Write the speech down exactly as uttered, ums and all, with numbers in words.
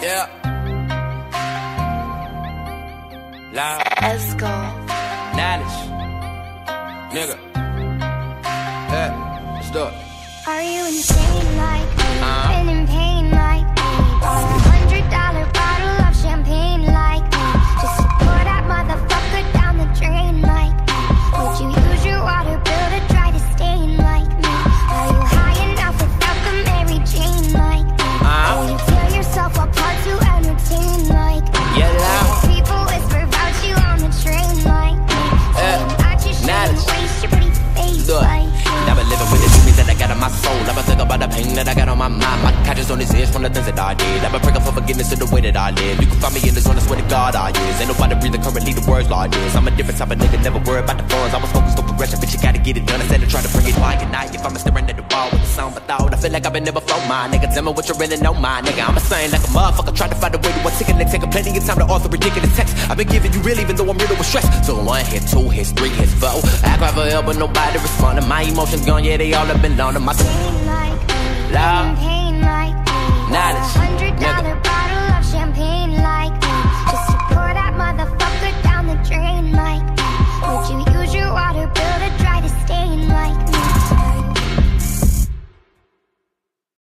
Yeah. Loud. Let's go. Knowledge. Nigga. Yeah. Let's do it. Are you insane like me? Uh-huh. Been in pain like me? Bought a hundred dollar bottle of champagne like me? Just to pour that motherfucker down the drain like me? Would you use your water bill to dry the stain like me? Are you high enough without the Mary Jane like me? Uh-huh. Will you tear yourself apart to entertain like me? Yeah, loud. People whisper about you on the train like me. Yeah. About your shame, Knowledge. waste your pretty face Look. like me. I've been living with the demons that I got on my soul. I've been thinking about the pain that I got on my mind. My conscience on this edge from the things that I did. I've been praying for forgiveness in the way that I live. You can find me in the zone, I swear to God I is. Ain't nobody breathing currently the words like this. I'm a different type of nigga, never worry about the funds. I was focused on progression, but you gotta get it done. Instead of trying to bring it quiet at night. If I'm staring at the wall with the sound of thought, I feel like I've been there before, my nigga. Tell me what you really know, my nigga. I'm a saying like a motherfucker, trying to find a way to one ticket and taking plenty of time to author ridiculous text. I've been giving you real even though I'm riddled with stress. So one hit, two hits, three hits, four. I cry for help but nobody responding. My emotions gone, yeah, they all have been on my